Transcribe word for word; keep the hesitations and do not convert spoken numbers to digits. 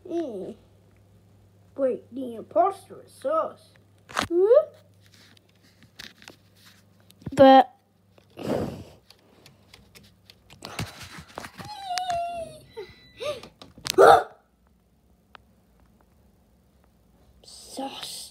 Hmm. Wait, the imposter is us. Huh? But Sus.